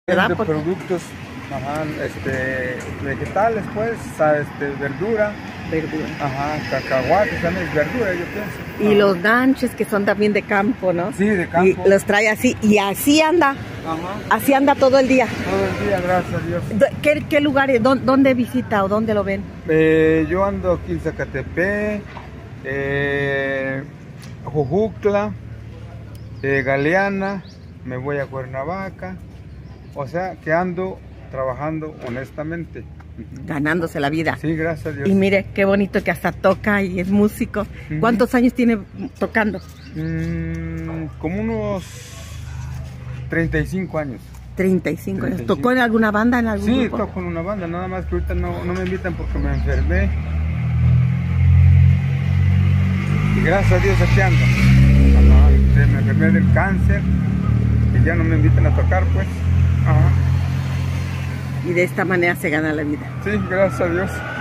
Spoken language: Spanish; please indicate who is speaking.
Speaker 1: ¿verdad?
Speaker 2: De productos, ajá, vegetales, pues, verdura.
Speaker 1: Verdura.
Speaker 2: Ajá, cacahuates también es verdura, yo pienso.
Speaker 1: Y los ganches que son también de campo, ¿no?
Speaker 2: Sí, de campo.
Speaker 1: Y los trae así, y así anda.
Speaker 2: Ajá.
Speaker 1: Así anda todo el día.
Speaker 2: Todo el día, gracias a Dios.
Speaker 1: ¿Qué lugares, dónde visita o dónde lo ven?
Speaker 2: Yo ando aquí en Zacatepec, Jujutla, Galeana, me voy a Cuernavaca. O sea, que ando trabajando honestamente.
Speaker 1: Ganándose la vida.
Speaker 2: Sí, gracias a Dios.
Speaker 1: Y mire, qué bonito que hasta toca y es músico. ¿Cuántos años tiene tocando?
Speaker 2: Como unos 35 años.
Speaker 1: 35 años. ¿Tocó en alguna banda, en algún grupo?
Speaker 2: Sí, toco en una banda, nada más que ahorita no me invitan porque me enfermé. Y gracias a Dios aquí ando. Me enfermé del cáncer y ya no me invitan a tocar, pues. Ajá.
Speaker 1: Y de esta manera se gana la vida.
Speaker 2: Sí, gracias a Dios.